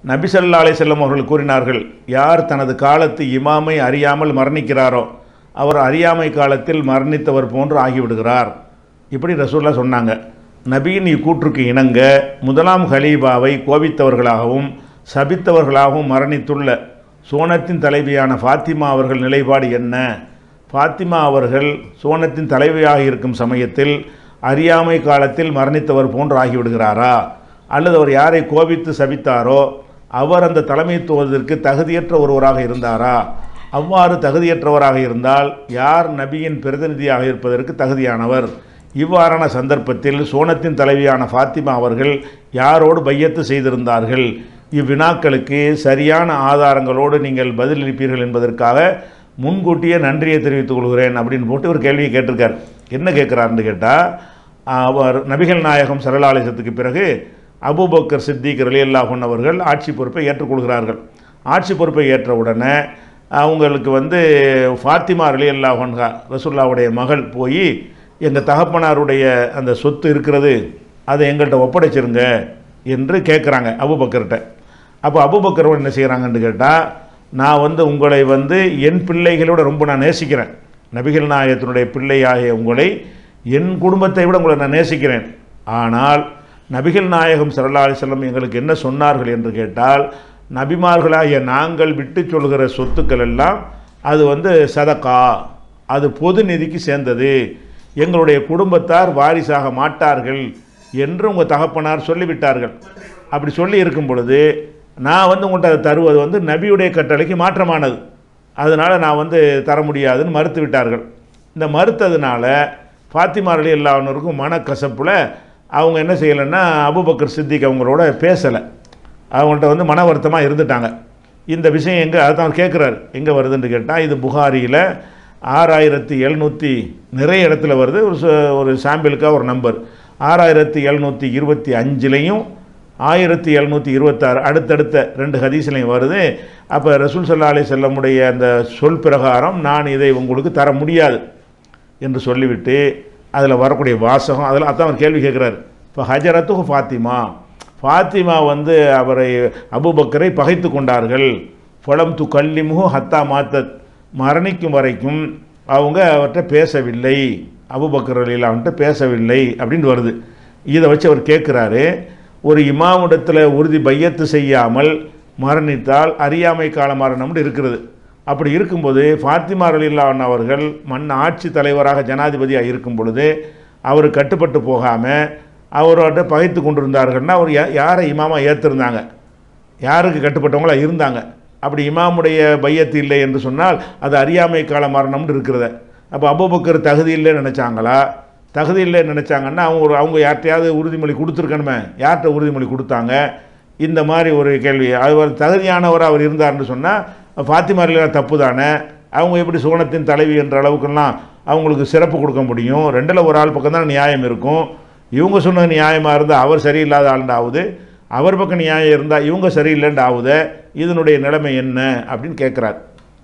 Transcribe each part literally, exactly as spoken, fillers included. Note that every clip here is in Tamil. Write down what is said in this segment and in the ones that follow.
நபி ஸல்லல்லாஹு அலைஹி வஸல்லம் அவர்கள் கூறினார்கள், யார் தனது காலத்து இமாமை அறியாமல் மரணிக்கிறாரோ அவர் அறியாமை காலத்தில் மரணித்தவர் போன்று ஆகிவிடுகிறார். இப்படி ரசூலுல்லாஹ் சொன்னாங்க. நபியின் இக்கூற்றுக்கு இணங்க முதலாம் ஹலீஃபாவை கோபித்தவர்களாகவும் சபித்தவர்களாகவும் மரணித்துள்ள சோனத்தின் தலைவியான ஃபாத்திமா அவர்கள் நிலைப்பாடு என்ன? ஃபாத்திமா அவர்கள் சோனத்தின் தலைவியாக இருக்கும் சமயத்தில் அறியாமை காலத்தில் மரணித்தவர் போன்று ஆகிவிடுகிறாரா, அல்லது அவர் யாரை கோபித்து சபித்தாரோ அவர் அந்த தலைமைத்துவத்திற்கு தகுதியற்ற ஒருவராக இருந்தாரா? அவ்வாறு தகுதியற்றவராக இருந்தால் யார் நபியின் பிரதிநிதியாக இருப்பதற்கு தகுதியானவர்? இவ்வாறான சந்தர்ப்பத்தில் சோனத்தின் தலைவியான ஃபாத்திமா அவர்கள் யாரோடு பையத்து செய்திருந்தார்கள்? இவ்வினாக்களுக்கு சரியான ஆதாரங்களோடு நீங்கள் பதிலளிப்பீர்கள் என்பதற்காக முன்கூட்டியே நன்றியை தெரிவித்துக் கொள்கிறேன் அப்படின்னு போட்டு ஒரு கேள்வியை கேட்டிருக்கார். என்ன கேட்குறாருன்னு கேட்டால், அவர் நபிகள் நாயகம் ஸல்லல்லாஹு அலைஹி வஸல்லத்துக்கு பிறகு அபூபக்கர் சித்திக் ரலியல்லாஹு அன்ஹு அவர்கள் ஆட்சி பொறுப்பை ஏற்றுக்கொள்கிறார்கள். ஆட்சி பொறுப்பை ஏற்ற உடனே அவங்களுக்கு வந்து ஃபாத்திமா ரலியல்லாஹு அன்ஹா ரசூலுல்லாஹ்வுடைய மகள் போய் எங்கள் தகப்பனாருடைய அந்த சொத்து இருக்கிறது அதை எங்கள்கிட்ட ஒப்படைச்சிருங்க என்று கேட்குறாங்க அபூபக்கர்கிட்ட. அப்போ அபூபக்கர் என்ன செய்கிறாங்கன்னு கேட்டால், நான் வந்து உங்களை வந்து என் பிள்ளைகளோட ரொம்ப நான் நேசிக்கிறேன், நபிகள் நாயகத்தினுடைய பிள்ளையாகிய உங்களை என் குடும்பத்தை விட உங்களை நான் நேசிக்கிறேன். ஆனால் நபிகள் நாயகம் ஸல்லல்லாஹு அலைஹி வஸல்லம் எங்களுக்கு என்ன சொன்னார்கள் என்று கேட்டால், நபிமார்களாகிய நாங்கள் விட்டு சொல்கிற சொத்துக்கள் எல்லாம் அது வந்து சதகா, அது பொது நிதிக்கு சேர்ந்தது, எங்களுடைய குடும்பத்தார் வாரிசாக மாட்டார்கள் என்று உங்கள் தகப்பனார் சொல்லிவிட்டார்கள். அப்படி சொல்லி இருக்கும் பொழுது நான் வந்து உங்கள்கிட்ட அதை தருவது வந்து நபியுடைய கட்டளைக்கு மாற்றமானது, அதனால் நான் வந்து தர முடியாதுன்னு மறுத்து விட்டார்கள். இந்த மறுத்ததுனால ஃபாத்திமா ரலியல்லாஹு அன்ஹாவுக்கும் மனக்கசப்பில் அவங்க என்ன செய்யலைன்னா அபூபக்கர் சித்திக் அவங்களோட பேசலை, அவங்கள்ட்ட வந்து மன வருத்தமாக இருந்துட்டாங்க. இந்த விஷயம் எங்கே அதுதான் கேட்குறாரு, எங்கே வருதுன்னு கேட்டால், இது புகாரியில் ஆறாயிரத்தி எழுநூற்றி நிறைய இடத்துல வருது. ஒரு ஒரு சாம்பிளுக்காக ஒரு நம்பர் ஆறாயிரத்தி எழுநூற்றி இருபத்தி அஞ்சுலேயும் ஆயிரத்தி எழுநூற்றி இருபத்தாறு அடுத்தடுத்த ரெண்டு ஹதீஸ்லையும் வருது. அப்போ ரசூல் ஸல்லல்லாஹு அலைஹி வஸல்லமுடைய அந்த சொல் பிரகாரம் நான் இதை உங்களுக்கு தர முடியாது என்று சொல்லிவிட்டு அதில் வரக்கூடிய வாசகம் அதில் அதான் அவர் கேள்வி கேட்குறாரு. இப்போ ஹஜரத்துக்கு ஃபாத்திமா, ஃபாத்திமா வந்து அவரை அபூபக்கரை பகைத்து கொண்டார்கள். ஃபலம் து கல்லிமுஹு ஹத்தா மாத்தத், மரணிக்கும் வரைக்கும் அவங்க அவர்கிட்ட பேசவில்லை, அபூபக்கர் ரலியல்லாஹு அன்ஹு பேசவில்லை அப்படின்னு வருது. இதை வச்சு அவர் கேட்குறாரு, ஒரு இமாமிடத்தில் உறுதி பையத்து செய்யாமல் மரணித்தால் அறியாமை கால மரணம்னு இருக்கிறது. அப்படி இருக்கும்போது ஃபாத்திமா ரலியல்லாஹு அன்ஹா அவர்கள் மண் ஆட்சி தலைவராக ஜனாதிபதியாக இருக்கும் பொழுது அவர் கட்டுப்பட்டு போகாமல் அவரோட பகைத்து கொண்டிருந்தார்கள்னா அவர் யாரை இமாமாக ஏற்றிருந்தாங்க, யாருக்கு கட்டுப்பட்டவங்களா இருந்தாங்க. அப்படி இமாமுடைய பையத்து இல்லை என்று சொன்னால் அது அறியாமை கால மரணம்னு இருக்கிறத. அப்போ அபூபக்கர் தகுதி இல்லைன்னு நினச்சாங்களா? தகுதி இல்லைன்னு நினச்சாங்கன்னா அவங்க ஒரு அவங்க யார்கிட்டையாவது உறுதிமொழி கொடுத்துருக்கணுமே, யார்கிட்ட உறுதிமொழி கொடுத்தாங்க? இந்த மாதிரி ஒரு கேள்வி. அவர் தகுதியானவர் அவர் இருந்தார்னு சொன்னால் ஃபாத்திமா ரலியல்லாஹு தப்பு தானே, அவங்க எப்படி சோனத்தின் தலைவி என்ற அளவுக்கெல்லாம் அவங்களுக்கு சிறப்பு கொடுக்க முடியும்? ரெண்டில் ஒரு ஆள் பக்கம் தான் நியாயம் இருக்கும். இவங்க சொன்ன நியாயமாக இருந்தால் அவர் சரியில்லாத ஆளுண்டாவது, அவர் பக்கம் நியாயம் இருந்தால் இவங்க சரியில்லைன்னு ஆகுது. இதனுடைய நிலைமை என்ன அப்படின்னு கேட்குறார்.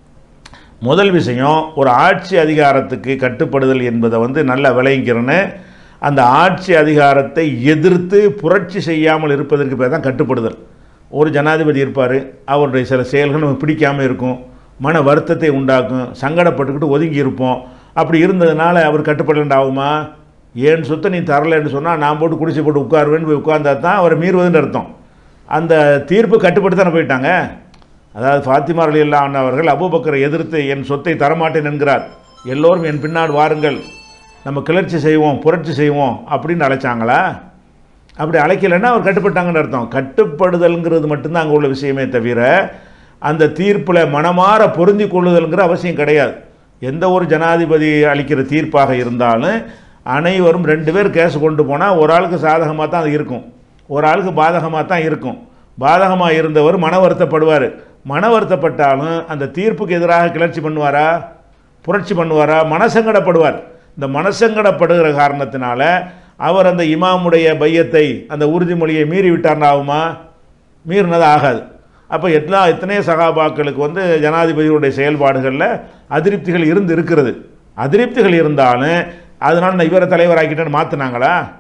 முதல் விஷயம், ஒரு ஆட்சி அதிகாரத்துக்கு கட்டுப்படுதல் என்பதை வந்து நல்லா விளங்கிக்கிறேன்னு, அந்த ஆட்சி அதிகாரத்தை எதிர்த்து புரட்சி செய்யாமல் இருப்பதற்கு பேர் தான் கட்டுப்படுதல். ஒரு ஜனாதிபதி இருப்பார், அவருடைய சில செயல்கள் நமக்கு பிடிக்காமல் இருக்கும், மன வருத்தத்தை உண்டாக்கும், சங்கடப்பட்டுக்கிட்டு ஒதுங்கி இருப்போம். அப்படி இருந்ததுனால அவர் கட்டுப்படலன்னு ஆகுமா? ஏன் சொத்தை நீ தரலைன்னு சொன்னால் நான் போட்டு குடிச்சு போட்டு உட்காருவேன்னு போய் உட்கார்ந்தா தான் அவர் மீறுவதுன்னு அர்த்தம். அந்த தீர்ப்பு கட்டுப்பட்டு தானே போயிட்டாங்க. அதாவது ஃபாத்திமா ரலியல்லாஹு அன்ஹா அவர்கள் அபூபக்கரை எதிர்த்து என் சொத்தை தரமாட்டேன் என்கிறார், எல்லோரும் என் பின்னாடி வாருங்கள், நம்ம கிளர்ச்சி செய்வோம், புரட்சி செய்வோம் அப்படின்னு அழைச்சாங்களா? அப்படி அழைக்கலைன்னா அவர் கட்டுப்பட்டாங்கன்னு அர்த்தம். கட்டுப்படுதல்ங்கிறது மட்டும்தான் அங்கே உள்ள விஷயமே தவிர அந்த தீர்ப்பில் மனமாற பொருந்தி கொள்ளுதல்ங்கிற அவசியம் கிடையாது. எந்த ஒரு ஜனாதிபதி அளிக்கிற தீர்ப்பாக இருந்தாலும் அனைவரும் ரெண்டு பேர் கேஸ் கொண்டு போனால் ஒரு ஆளுக்கு சாதகமாக தான் அது இருக்கும், ஒரு ஆளுக்கு பாதகமாக தான் இருக்கும். பாதகமாக இருந்தவர் மன வருத்தப்படுவார், மன வருத்தப்பட்டாலும் அந்த தீர்ப்புக்கு எதிராக கிளர்ச்சி பண்ணுவாரா, புரட்சி பண்ணுவாரா? மனசங்கடப்படுவார். இந்த மனசங்கடப்படுகிற காரணத்தினால அவர் அந்த இமாமுடைய பையத்தை அந்த உறுதிமொழியை மீறி விட்டார்னு ஆகுமா? மீறினது ஆகாது. அப்போ எல்லா எத்தனையோ சகாபாக்களுக்கு வந்து ஜனாதிபதியுடைய செயல்பாடுகளில் அதிருப்திகள் இருந்து இருக்கிறது. அதிருப்திகள் இருந்தாலும் அதனால் நான் இவரை தலைவராக்கிட்டேன்னு மாற்றினாங்களா?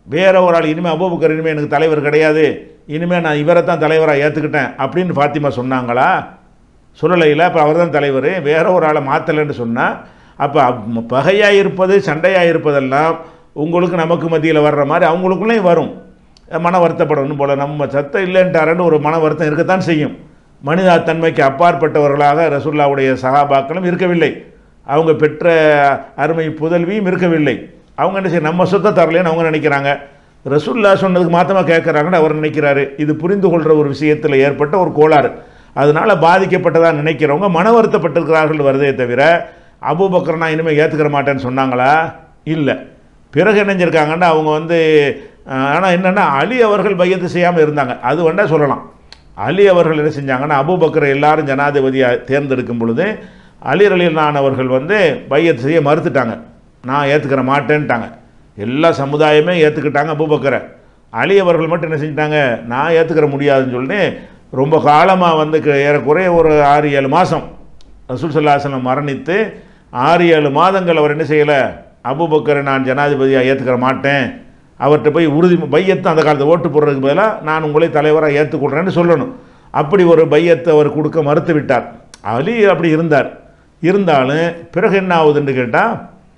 வேற ஒரு ஆள் இனிமேல் அபூபக்கர் இனிமேல் எனக்கு தலைவர் கிடையாது, இனிமேல் நான் இவரை தான் தலைவராக ஏற்றுக்கிட்டேன் அப்படின்னு ஃபாத்திமா சொன்னாங்களா? சொல்லலை. இல்லை, அப்போ அவர் தான் தலைவர், வேற ஒரு ஆளை மாற்றலைன்னு சொன்னால் அப்போ பகையாக இருப்பது சண்டையாக இருப்பதெல்லாம் உங்களுக்கு நமக்கு மத்தியில் வர்ற மாதிரி அவங்களுக்குள்ளேயும் வரும். மன வருத்தப்படணும் போல் நம்ம சத்தம் இல்லைன்ட்டாரன்னு ஒரு மன வருத்தம் இருக்கத்தான் செய்யும். மனிதா தன்மைக்கு அப்பாற்பட்டவர்களாக ரசூலுல்லாஹ்வுடைய சஹாபாக்களும் இருக்கவில்லை, அவங்க பெற்ற அருமை புதல்வியும் இருக்கவில்லை. அவங்க என்ன செய்ய நம்ம சொத்தை தரலேன்னு அவங்க நினைக்கிறாங்க, ரசூலுல்லாஹ் சொன்னதுக்கு மாத்தமாக கேட்குறாங்கன்னு அவர் நினைக்கிறாரு. இது புரிந்து கொள்கிற ஒரு விஷயத்தில் ஏற்பட்ட ஒரு கோளாறு. அதனால் பாதிக்கப்பட்டதாக நினைக்கிறவங்க மன வருத்தப்பட்டிருக்கிறார்கள் வருதே தவிர அபூபக்கர் நான் இனிமேல் ஏற்றுக்கிற மாட்டேன்னு சொன்னாங்களா? இல்லை. பிறகு இணைஞ்சிருக்காங்கன்னா அவங்க வந்து ஆனால் என்னென்னா அலி அவர்கள் பையத்து செய்யாமல் இருந்தாங்க, அது வேண்டா சொல்லலாம். அலி அவர்கள் என்ன செஞ்சாங்கன்னா அபூபக்கரை எல்லாரும் ஜனாதிபதியாக தேர்ந்தெடுக்கும் பொழுது அலி ரலியல்லாஹு அவர்கள் வந்து பையத்து செய்ய மறுத்துட்டாங்க, நான் ஏற்றுக்கிற மாட்டேன்ட்டாங்க. எல்லா சமுதாயமே ஏற்றுக்கிட்டாங்க அபூபக்கரை. அலி அவர்கள் மட்டும் என்ன செஞ்சிட்டாங்க, நான் ஏற்றுக்கிற முடியாதுன்னு சொல்லிட்டு ரொம்ப காலமாக வந்து ஏறக்குறைய ஒரு ஆறு ஏழு மாதம் ரசூல் ஸல்லல்லாஹு அலைஹி வஸல்லம் மரணித்து ஆறு ஏழு மாதங்கள் அவர் என்ன செய்யலை, அபூபக்கரை நான் ஜனாதிபதியாக ஏற்றுக்கிற மாட்டேன், அவர்கிட்ட போய் உறுதி பையத்து அந்த காலத்தை ஓட்டு போடுறதுக்கு பதிலாக நான் உங்களை தலைவராக ஏற்றுக்கொள்கிறேன்னு சொல்லணும். அப்படி ஒரு பையத்தை அவர் கொடுக்க மறுத்து விட்டார். அலி அப்படி இருந்தார். இருந்தாலும் பிறகு என்ன ஆகுதுன்னு கேட்டால்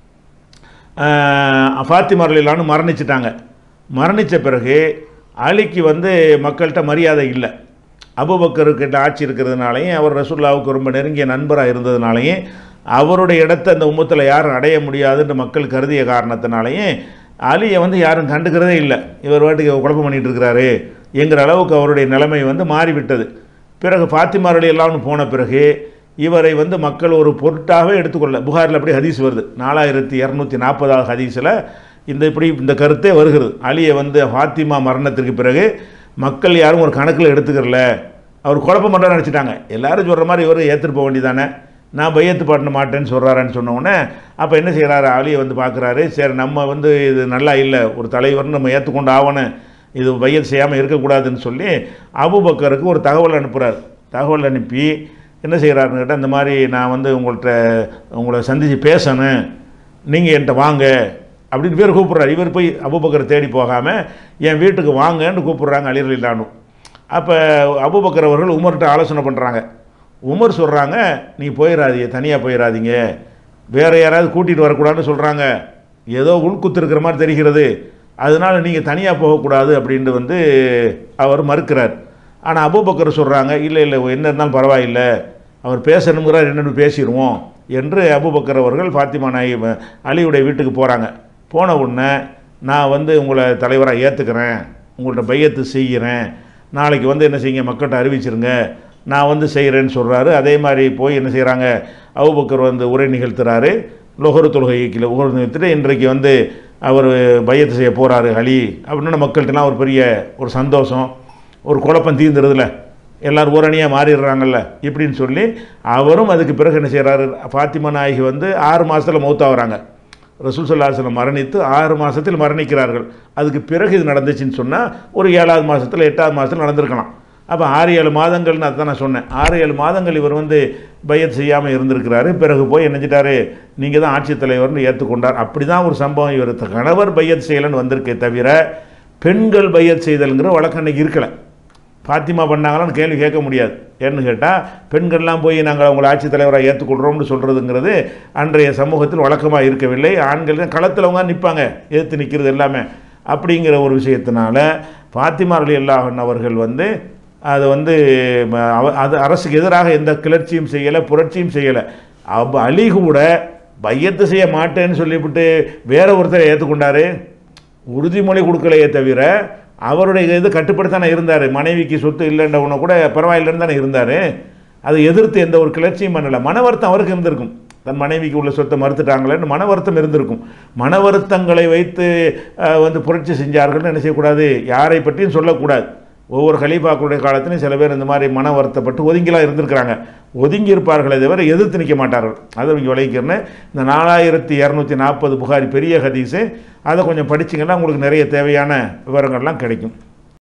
ஃபாத்திமா ரலியல்லாஹு மரணிச்சிட்டாங்க. மரணித்த பிறகு அலிக்கு வந்து மக்கள்கிட்ட மரியாதை இல்லை. அபூபக்கர்கிட்ட ஆட்சி இருக்கிறதுனாலையும் அவர் ரசூலுல்லாஹ்வுக்கு ரொம்ப நெருங்கிய நண்பராக இருந்ததுனாலையும் அவருடைய இடத்தை அந்த உம்மத்தில் யாரும் அடைய முடியாதுன்னு மக்கள் கருதிய காரணத்தினாலையும் அலியை வந்து யாரும் கண்டுக்கிறதே இல்லை. இவர் வாட்டுக்கு குழப்பம் பண்ணிகிட்டு இருக்கிறாரு என்கிற அளவுக்கு அவருடைய நிலைமை வந்து மாறிவிட்டது. பிறகு ஃபாத்திமா ரலியல்லாஹு போன பிறகு இவரை வந்து மக்கள் ஒரு பொருட்டாகவே எடுத்துக்கொள்ள, புகாரில் அப்படி ஹதீஸ் வருது, நாலாயிரத்தி இரநூத்தி நாற்பதாவது ஹதீஸில் இந்த இப்படி இந்த கருத்தே வருகிறது. அலியை வந்து ஃபாத்திமா மரணத்திற்கு பிறகு மக்கள் யாரும் ஒரு கணக்கில் எடுத்துக்கிறல, அவர் குழப்பம் பண்ணுறான்னு நினச்சிட்டாங்க. எல்லோரும் சொல்கிற மாதிரி இவர் ஏற்றுட்டு போக வேண்டியதானே, நான் பையத்து பண்ண மாட்டேன்னு சொல்கிறாரான்னு சொன்னோடனே அப்போ என்ன செய்கிறாரு, அலியை வந்து பார்க்குறாரு, சரி நம்ம வந்து இது நல்லா இல்லை, ஒரு தலைவர்னு நம்ம ஏற்றுக்கொண்டு ஆகணும், இது பையத்து செய்யாமல் இருக்கக்கூடாதுன்னு சொல்லி அபூபக்கருக்கு ஒரு தகவல் அனுப்புகிறார். தகவல் அனுப்பி என்ன செய்கிறாருன்னு கேட்டால், இந்த மாதிரி நான் வந்து உங்கள்கிட்ட உங்களை சந்தித்து பேசணும், நீங்கள் என்கிட்ட வாங்க அப்படின்னு பேர் கூப்பிட்றாரு. இவர் போய் அபூபக்கரை தேடி போகாமல் என் வீட்டுக்கு வாங்கன்னு கூப்பிட்றாங்க அலி ரலியல்லாஹு. அப்போ அபூபக்கர் அவர்கள் உமர்கிட்ட ஆலோசனை பண்ணுறாங்க. உமர் சொல்கிறாங்க, நீ போயிடாதீங்க, தனியாக போயிடாதீங்க, வேறு யாராவது கூட்டிகிட்டு வரக்கூடாதுன்னு சொல்கிறாங்க, ஏதோ உள்குத்து இருக்கிற மாதிரி தெரிகிறது, அதனால் நீங்கள் தனியாக போகக்கூடாது அப்படின்ட்டு வந்து அவர் மறுக்கிறார். ஆனால் அபூபக்கர் சொல்கிறாங்க, இல்லை இல்லை என்ன இருந்தாலும் பரவாயில்லை, அவர் பேசணுங்கிறார், என்னென்னு பேசிடுவோம் என்று அபூபக்கர் அவர்கள் ஃபாத்திமா நாயி அலியுடைய வீட்டுக்கு போகிறாங்க. போன உடனே நான் வந்து உங்களை தலைவராக ஏற்றுக்கிறேன், உங்கள்கிட்ட பையத்து செய்கிறேன், நாளைக்கு வந்து என்ன செய்யுங்க மக்கள்கிட்ட அறிவிச்சிருங்க, நான் வந்து செய்கிறேன்னு சொல்கிறாரு. அதே மாதிரி போய் என்ன செய்கிறாங்க, அபூபக்கர் வந்து உரை நிகழ்த்துறாரு, லொஹரு தொழுகைக்கில் உரை நிகழ்த்திட்டு இன்றைக்கு வந்து அவர் பையத்து செய்ய போகிறாரு அலி அப்படின்னு மக்கள்கிட்டலாம் ஒரு பெரிய ஒரு சந்தோஷம், ஒரு குழப்பம் தீர்ந்துடுதுல, எல்லோரும் ஊரணியாக மாறிடுறாங்கல்ல இப்படின்னு சொல்லி அவரும் அதுக்கு பிறகு என்ன செய்கிறாரு, ஃபாத்திமா நாயகி வந்து ஆறு மாதத்தில் மௌத்தாகிறாங்க. ரசூல் ஸல்லல்லாஹு அலைஹி வஸல்லம் மரணித்து ஆறு மாதத்தில் மரணிக்கிறார்கள். அதுக்கு பிறகு இது நடந்துச்சுன்னு சொன்னால் ஒரு ஏழாவது மாதத்தில் எட்டாவது மாதத்தில் நடந்திருக்கலாம். அப்போ ஆறு ஏழு மாதங்கள்னு அதுதான் நான் சொன்னேன். ஆறு ஏழு மாதங்கள் இவர் வந்து பையத் செய்யாமல் இருந்திருக்கிறாரு. பிறகு போய் என்ன செஞ்சிட்டாரு, நீங்கள் தான் ஆட்சித் தலைவர்னு ஏற்றுக்கொண்டார். அப்படி தான் ஒரு சம்பவம். இவர் கணவர் பையத் செய்யலன்னு வந்திருக்கே தவிர பெண்கள் பையத் செய்தல்ங்கிற வழக்கம் அன்றைக்கி இருக்கலை. ஃபாத்திமா பண்ணாங்களான்னு கேள்வி கேட்க முடியாது. ஏன்னு கேட்டால் பெண்கள்லாம் போய் நாங்கள் அவங்களை ஆட்சித் தலைவராக ஏற்றுக்கொள்கிறோம்னு சொல்கிறதுங்கிறது அன்றைய சமூகத்தில் வழக்கமாக இருக்கவில்லை. ஆண்கள் தான் களத்தில் அவங்க நிற்பாங்க, எதிர்த்து நிற்கிறது எல்லாமே. அப்படிங்கிற ஒரு விஷயத்தினால ஃபாத்திமா ரலியல்லாஹு அன்ஹா அவர்கள் வந்து அது வந்து அது அரசுக்கு எதிராக எந்த கிளர்ச்சியும் செய்யலை, புரட்சியும் செய்யலை. அப்போ அலி கூட பையத்து செய்ய மாட்டேன்னு சொல்லிவிட்டு வேற ஒருத்தரை ஏற்றுக்கொண்டார். உறுதிமொழி கொடுக்கலையே தவிர அவருடைய இது கட்டுப்படுத்தானே இருந்தார். மனைவிக்கு சொத்து இல்லைன்றவனை கூட பரவாயில்லைன்னு தானே இருந்தார். அதை எதிர்த்து எந்த ஒரு கிளர்ச்சியும் பண்ணலை. மன வருத்தம் அவருக்கு இருந்திருக்கும், தன் மனைவிக்கு உள்ள சொத்தை மறுத்துட்டாங்களேன்னு மன வருத்தம் இருந்திருக்கும். மன வருத்தங்களை வைத்து வந்து புரட்சி செஞ்சார்கள்னு என்ன செய்யக்கூடாது, யாரை பற்றியும் சொல்லக்கூடாது. ஒவ்வொரு கலீஃபாக்களுடைய காலத்திலையும் சில பேர் இந்த மாதிரி மன வருத்தப்பட்டு ஒதுங்கிலாம் இருந்திருக்கிறாங்க. ஒதுங்கி இருப்பார்களே தவிர எதிர்த்து நிற்க மாட்டார்கள். அதை இங்கே விளைவிக்கிறேன்னு இந்த நாலாயிரத்தி இரநூத்தி நாற்பது புகாரி பெரிய ஹதீஸு, அதை கொஞ்சம் படிச்சிங்கன்னா உங்களுக்கு நிறைய தேவையான விவரங்கள்லாம் கிடைக்கும்.